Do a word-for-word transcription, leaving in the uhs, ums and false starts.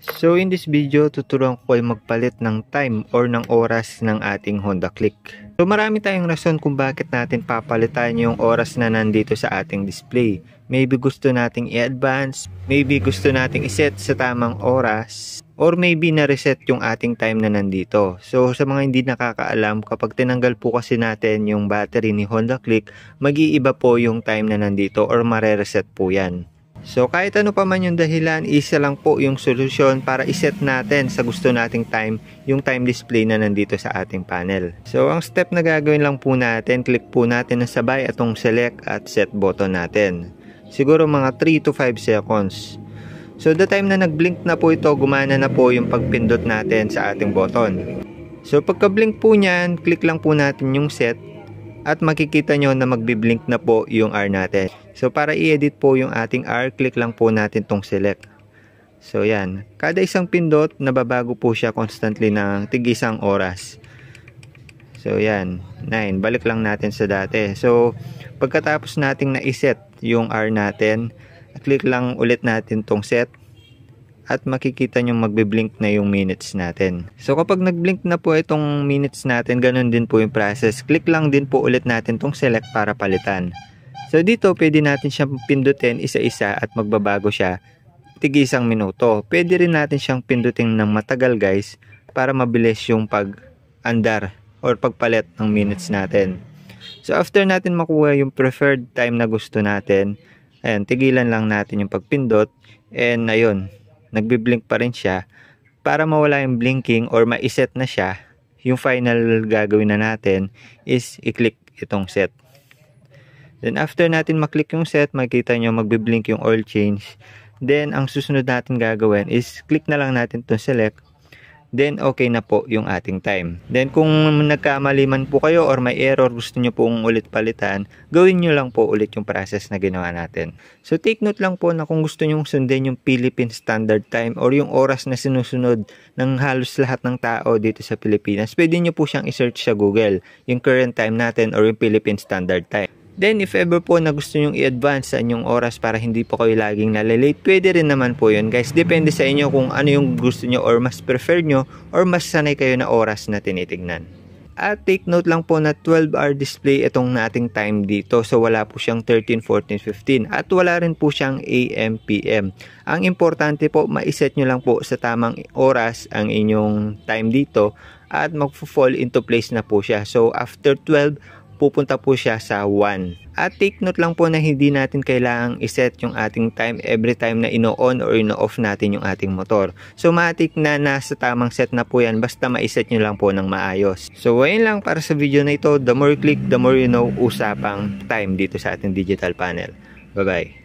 So in this video, tuturuan ko kayo magpalit ng time or ng oras ng ating Honda Click. So marami tayong rason kung bakit natin papalitan yung oras na nandito sa ating display. Maybe gusto nating i-advance, maybe gusto nating iset sa tamang oras, or maybe na-reset yung ating time na nandito. So sa mga hindi nakakaalam, kapag tinanggal po kasi natin yung battery ni Honda Click, mag-iiba po yung time na nandito or mare-reset po yan. So kahit ano pa man yung dahilan, isa lang po yung solusyon para iset natin sa gusto nating time yung time display na nandito sa ating panel. So ang step na gagawin lang po natin, click po natin na sabay atong select at set button natin. Siguro mga three to five seconds. So the time na nag-blink na po ito, gumana na po yung pagpindot natin sa ating button. So pagka-blink po nyan, click lang po natin yung set. At makikita nyo na magbiblink na po yung R natin. So para i-edit po yung ating R, click lang po natin tong select. So yan. Kada isang pindot, nababago po siya constantly ng tig-isang oras. So yan. nine. Balik lang natin sa dati. So pagkatapos nating na-iset yung R natin, click lang ulit natin tong set. At makikita nyo magbiblink na yung minutes natin. So kapag nagblink na po itong minutes natin, ganun din po yung process. Click lang din po ulit natin tong select para palitan. So dito pwede natin siyang pindutin isa-isa at magbabago siya tig-isang minuto. Pwede rin natin siyang pindutin ng matagal guys para mabilis yung pag-andar or pagpalit ng minutes natin. So after natin makuha yung preferred time na gusto natin, ayan, tigilan lang natin yung pagpindot and ayun, nagbi-blink pa rin siya. Para mawala yung blinking or ma-set na siya, yung final gagawin na natin is i-click itong set. Then after natin maklik yung set, makikita nyo magbi-blink yung oil change. Then ang susunod natin gagawin is click na lang natin itong select. Then okay na po yung ating time. Then kung nagkamali man po kayo or may error, gusto nyo pong ulit palitan, gawin nyo lang po ulit yung process na ginawa natin. So take note lang po na kung gusto nyo sundin yung Philippine Standard Time or yung oras na sinusunod ng halos lahat ng tao dito sa Pilipinas, pwede nyo po siyang i-search sa Google, yung current time natin or yung Philippine Standard Time. Then if ever po na gusto nyong i-advance sa inyong oras para hindi po kayo laging nalalate, pwede rin naman po yun guys. Depende sa inyo kung ano yung gusto nyo or mas prefer nyo or mas sanay kayo na oras na tinitignan. At take note lang po na twelve hour display itong nating time dito. So wala po siyang thirteen, fourteen, fifteen at wala rin po siyang A M P M. Ang importante po, ma-set nyo lang po sa tamang oras ang inyong time dito at mag-fall into place na po siya. So after twelve, pupunta po siya sa one. At take note lang po na hindi natin kailangang iset yung ating time every time na ino-on or ino-off natin yung ating motor. So matik na nasa tamang set na po yan, basta ma-iset nyo lang po ng maayos. So ayun lang para sa video na ito. The more you click, the more you know, usapang time dito sa ating digital panel. Bye bye.